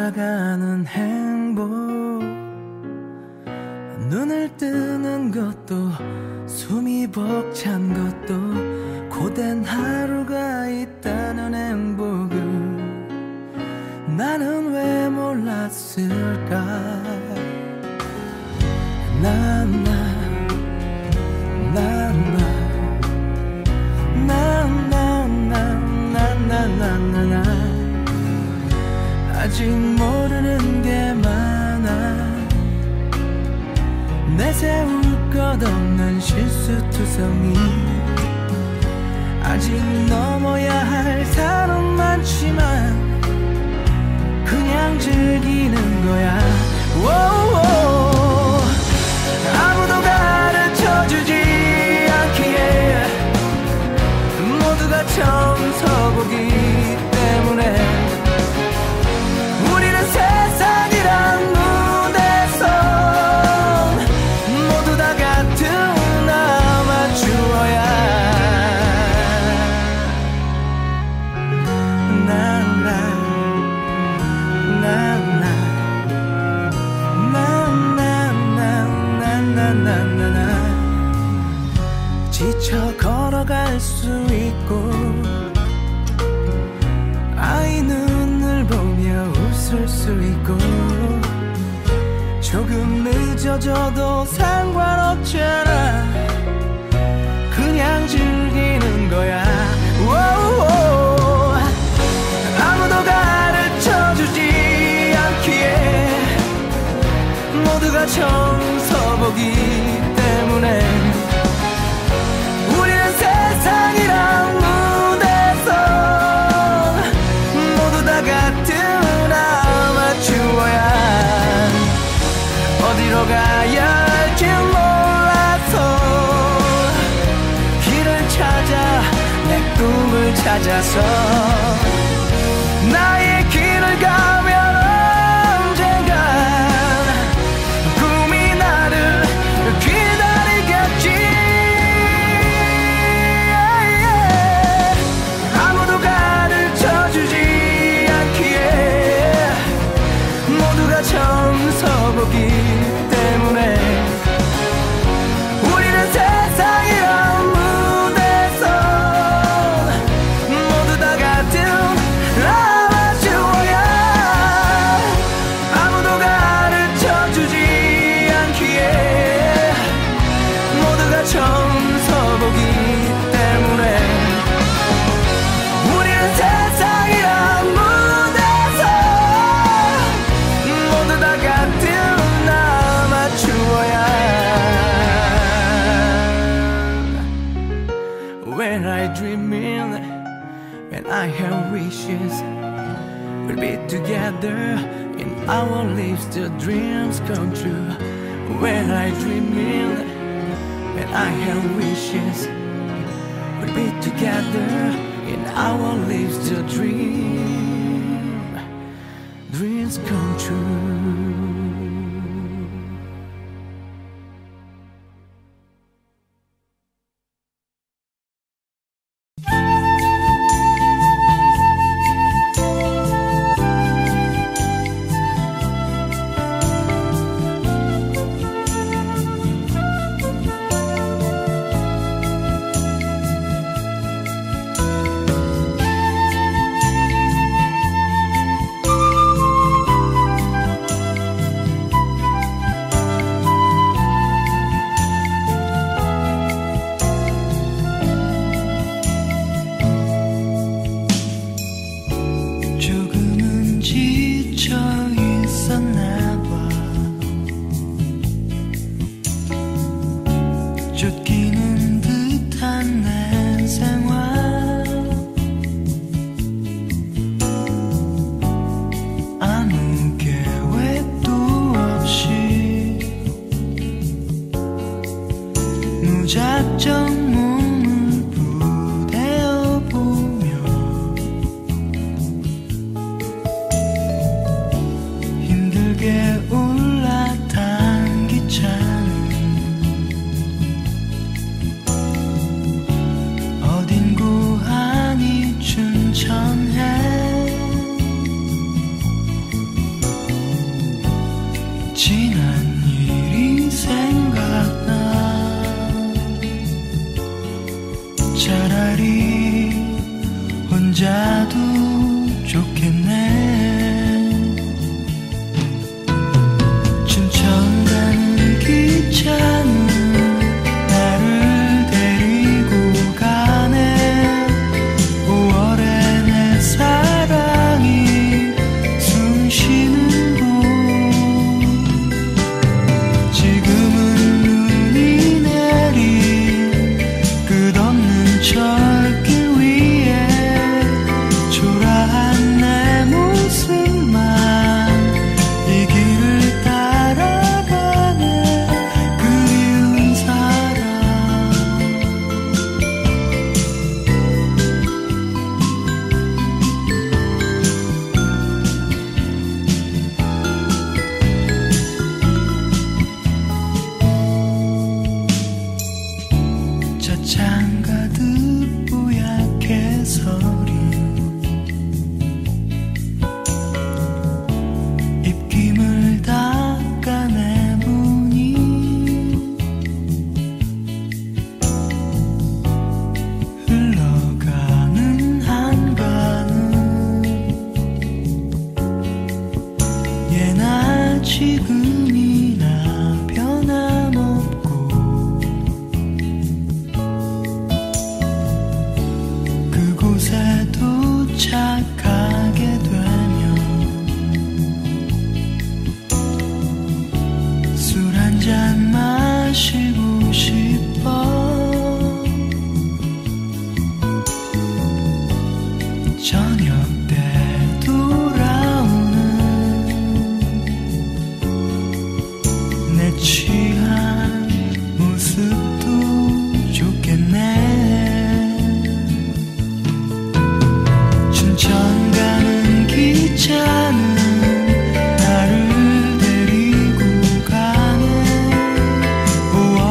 돌아가는 행복, 눈을 뜨는 것도 숨이 벅찬 것도 고된 하루가 있다는 행복을 나는 왜 몰랐을까. 아직 모르는 게 많아. 내세울 것 없는 실수투성이. 아직 넘어야 할 산은 많지만 그냥 즐기는 거야. 오오. 아무도 가르쳐주지 않기에 모두가 처음 서보기 때문에 우리는 세상이란 무대에서 모두 다 같은 아마추어야. 지쳐 걸어갈 수 있고 아이 눈을 보며 웃을 수 있고 조금 늦어져도 상관없잖아. 그냥 즐기는 거야. 오오. 아무도 가르쳐주지 않기에 모두가 처음 서보기 때문에 우리는 세상이란 무대에서 모두 다 같은 아마추어야. 어디로 가야 할지 몰라서 길을 찾아 내 꿈을 찾아서 나의 길을 가면 언젠간 꿈이 나를 기다리겠지. 아무도 가르쳐주지 않기에 모두가 처음 서보기 때문에 우리는 세상이란 무대에서 모두 다 같은 아마추어야. 아무도 가르쳐주지 않기에 모두가 처음 서보기 때문에 우리는 세상이란 무대에서 모두 다 같은 아마추어야. When I dreaming, when I have wishes, we'll be together in our lives till dreams come true. When I dreaming, when I have wishes, we'll be together in our lives till dreams come true. 지난 일이 생각나. 차라리 혼자도 좋겠네. 춘천 가는 기차는 나를 데리고 가네. 5월에 내 사랑이 숨 쉬는 곳. 지금은 눈이 내린 끝없는 철길 위에 초라한 내 모습만 이 길을 따라가네. 그리운 사람. 차창 가득 뽀얗게 서린 입김을 닦아내보니 흘러가는 한가는 예나 지금이나 변함없고 그곳에 도착하게 되면 술 한 잔 마시고 싶어. 저녁 때 돌아오는 내 취한 모습도 좋겠네. 춘천 가는 기차는 나를 데리고 가네. 5월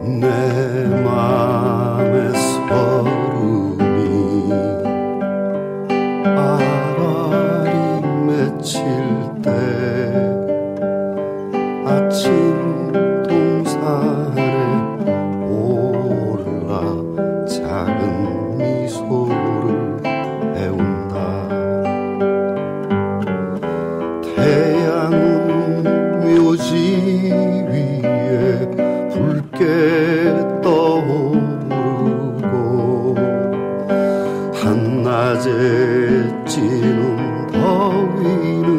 내 맘의 서름이 아라리 맺힐 때 아침 동산에 올라 작은 미소를 배운다. 태양은 묘지 위에 붉게 떠오르고 한낮에 찌는 더위는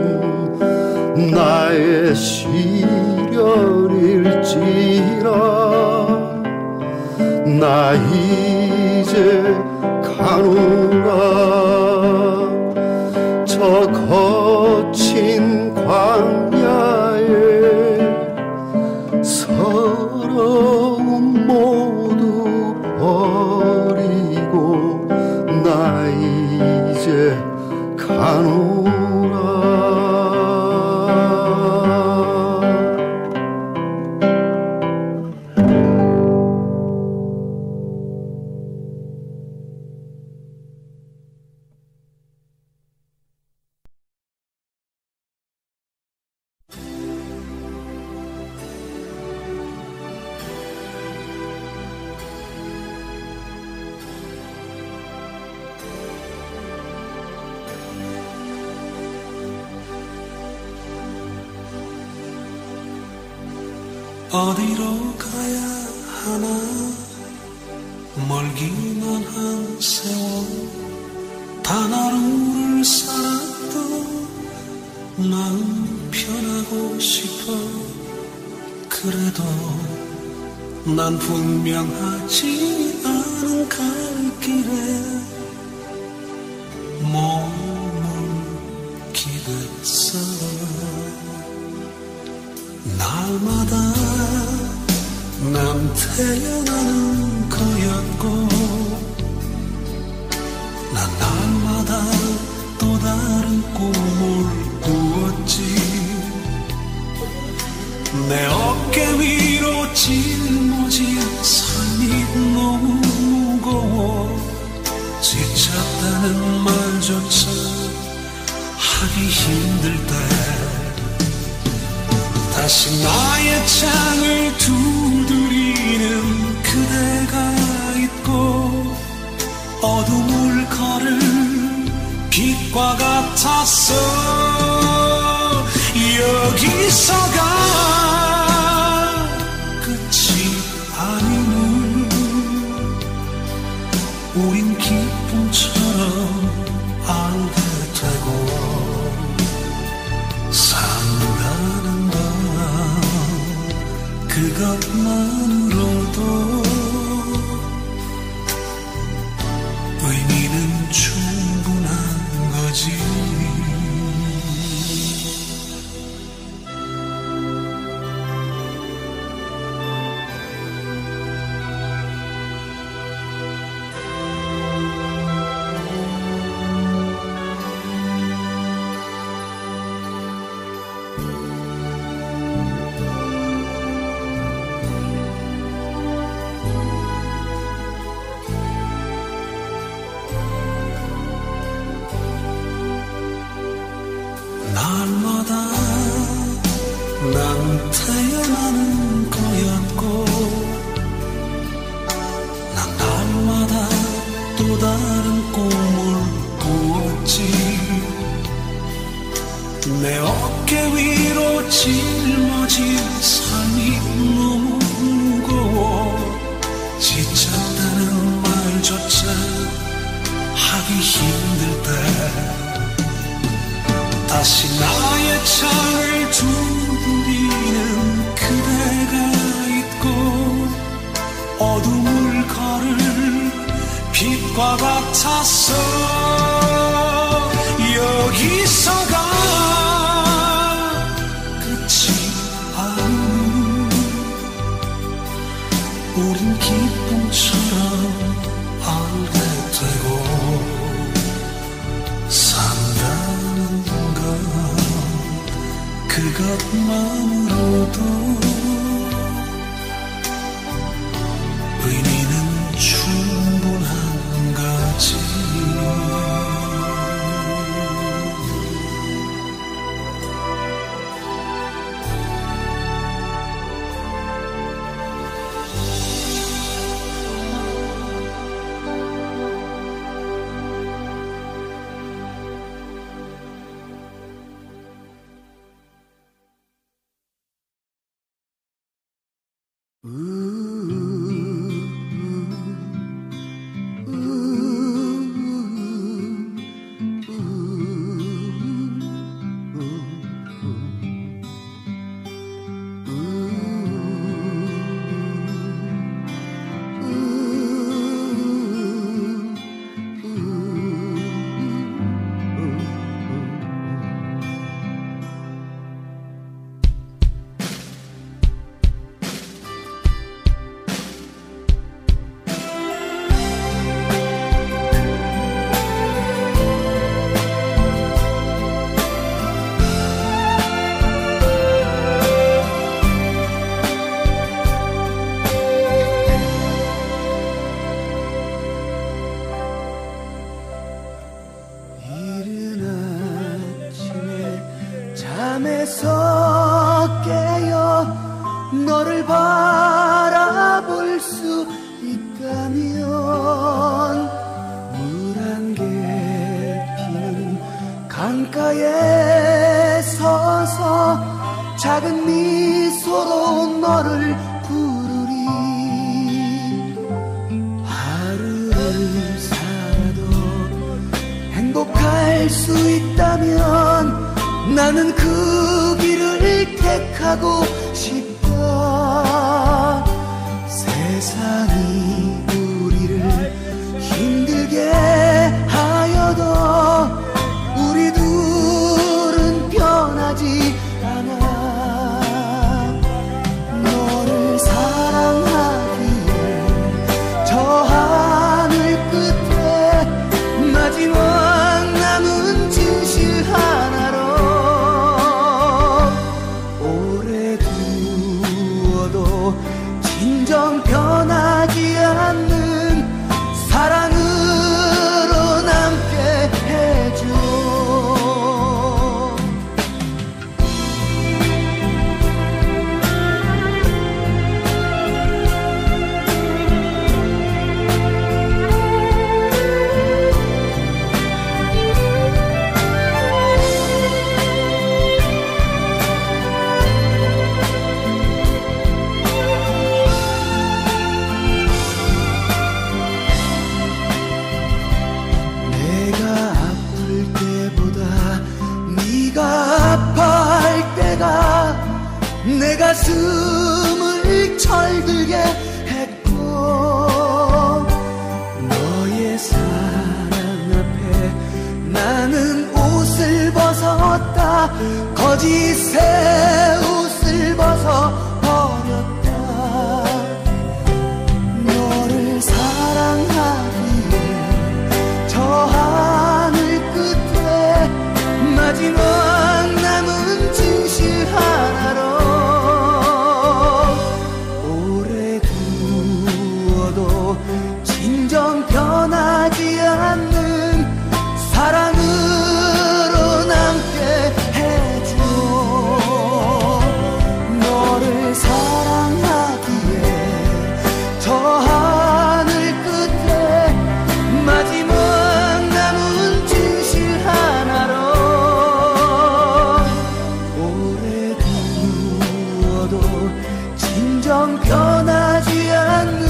나의 시련일지라. 나 이제 가노라. 저 거친 광야에 서러움 모두 버리고 나 이제 가노라. 어디로 가야 하나 멀기만 한 세월 단 하루를 살아도 마음 편하고 싶어. 그래도 난 분명하지 않은 갈 길에 머물기도 했어. 날마다 난 태어나는 거였고 난 날마다 또 다른 꿈을 꾸었지. 내 어깨 위로 짊어진 삶이 너무 무거워 지쳤다는 말조차 하기 힘들 때 다시 나의 창을 두드리는 그대가 있고 어둠을 걸을 빛과 같았어. 여기서가 끝이 아니면 우린 기쁨처럼 알게 되고 산다는 그것만으로도 의미는 충분한 거지. 날마다 난 태어나는 거였고 난 날마다 또 다른 꿈을 꾸었지. 내 어깨 위로 짊어진 삶이 너무 무거워 지쳤다는 말조차 하기 힘들 때 다시 나의 창을 두드리는 그대가 있고 어둠을 걸을 빛과 같았어. 여기서가 끝이 아니면 우린 기쁨처럼 알게 되고 산다는 것 그것만으로도 잠에서 깨어 너를 바라볼 수 있다면 물안개 피는 강가에 서서 작은 미소로 너를 부르리. 하루를 살아도 행복할 수 있다면 나는 그 길을 택하고 싶다. 세상이 우리를 힘들게 하여도 우리 둘은 변하지 않아. 너를 사랑하기에 저 하늘 끝에 마지막 남은 진실 하나로 진정 변하지 않는 사랑으로 남게 해줘. 내 가슴을 철들게 했고 너의 사랑 앞에 나는 옷을 벗었다. 거짓의 옷을 벗어버렸다. 너를 사랑하기에 저 하늘 끝에 마지막 남은 진실 하나로 진정 변하지 않는 사랑으로 남게 해줘. 너를 사랑하기에 저 하늘 끝에 마지막 남은 진실 하나로 오래 두어도 진정 변하지 않는